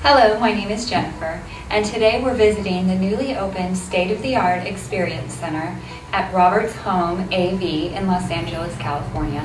Hello, my name is Jennifer, and today we're visiting the newly opened state-of-the-art Experience Center at Robert's Home AV in Los Angeles, California.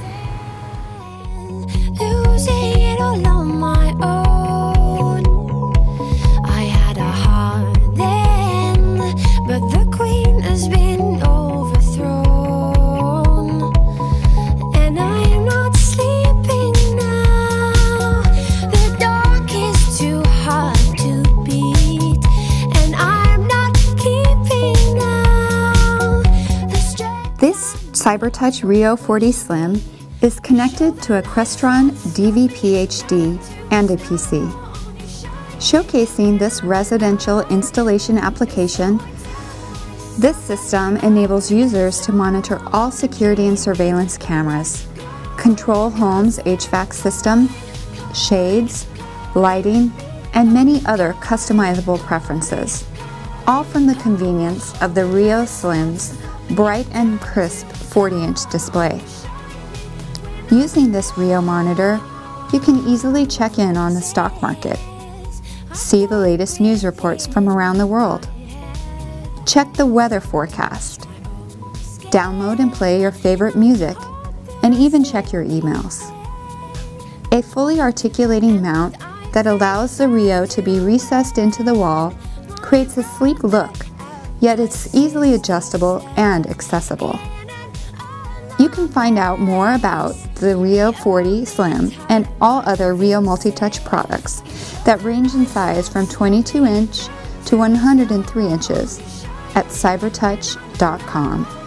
Losing it all on my own. I had a heart then, but the queen has been overthrown, and I am not sleeping now. The dark is too hard to beat, and I'm not keeping now the strength. This CyberTouch Rio 40 Slim is connected to a Crestron DV-PhD and a PC. Showcasing this residential installation application, this system enables users to monitor all security and surveillance cameras, control home's HVAC system, shades, lighting, and many other customizable preferences, all from the convenience of the Rio Slim's bright and crisp 40-inch display. Using this Rio monitor, you can easily check in on the stock market, see the latest news reports from around the world, check the weather forecast, download and play your favorite music, and even check your emails. A fully articulating mount that allows the Rio to be recessed into the wall creates a sleek look, yet it's easily adjustable and accessible. You can find out more about the Rio 40 Slim and all other Rio multi-touch products that range in size from 22-inch to 103 inches at cybertouch.com.